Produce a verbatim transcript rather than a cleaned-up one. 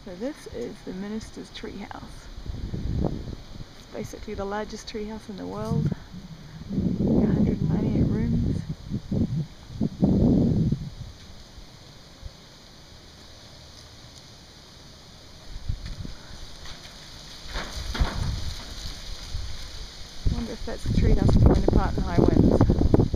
So this is the minister's treehouse. It's basically the largest treehouse in the world. one hundred ninety-eight rooms. I wonder if that's the treehouse falling apart in high winds.